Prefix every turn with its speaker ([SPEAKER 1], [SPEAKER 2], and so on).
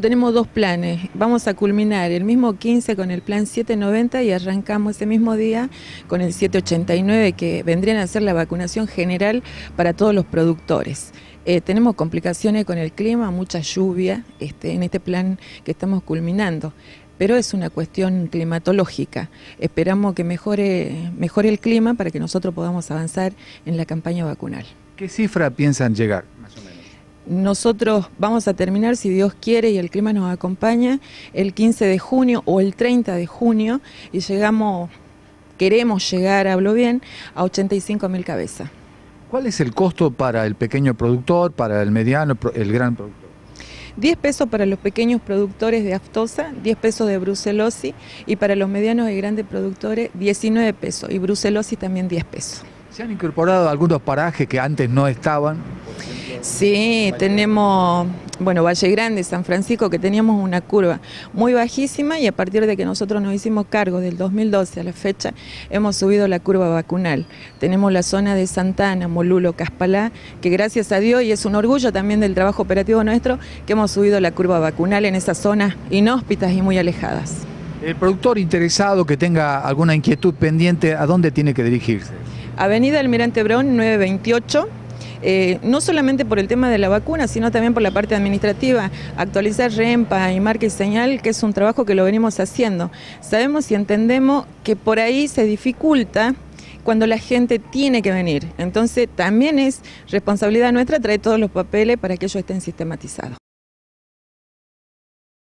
[SPEAKER 1] Tenemos dos planes, vamos a culminar el mismo 15 con el plan 790 y arrancamos ese mismo día con el 789 que vendrían a ser la vacunación general para todos los productores. Tenemos complicaciones con el clima, mucha lluvia en este plan que estamos culminando, pero es una cuestión climatológica. Esperamos que mejore el clima para que nosotros podamos avanzar en la campaña vacunal.
[SPEAKER 2] ¿Qué cifra piensan llegar, más o menos?
[SPEAKER 1] Nosotros vamos a terminar, si Dios quiere y el clima nos acompaña, el 15 de junio o el 30 de junio y queremos llegar, hablo bien, a 85.000 cabezas.
[SPEAKER 2] ¿Cuál es el costo para el pequeño productor, para el mediano, el gran productor?
[SPEAKER 1] 10 pesos para los pequeños productores de aftosa, 10 pesos de brucelosis y para los medianos y grandes productores 19 pesos y brucelosis también 10 pesos.
[SPEAKER 2] ¿Se han incorporado algunos parajes que antes no estaban?
[SPEAKER 1] Sí, tenemos, Valle Grande, San Francisco, que teníamos una curva muy bajísima y a partir de que nosotros nos hicimos cargo del 2012 a la fecha, hemos subido la curva vacunal. Tenemos la zona de Santana, Molulo, Caspalá, que gracias a Dios, y es un orgullo también del trabajo operativo nuestro, que hemos subido la curva vacunal en esas zonas inhóspitas y muy alejadas.
[SPEAKER 2] El productor interesado que tenga alguna inquietud pendiente, ¿a dónde tiene que dirigirse?
[SPEAKER 1] Avenida Almirante Brown 928. No solamente por el tema de la vacuna, sino también por la parte administrativa, actualizar REMPA y marca y señal, que es un trabajo que lo venimos haciendo. Sabemos y entendemos que por ahí se dificulta cuando la gente tiene que venir. Entonces también es responsabilidad nuestra traer todos los papeles para que ellos estén sistematizados.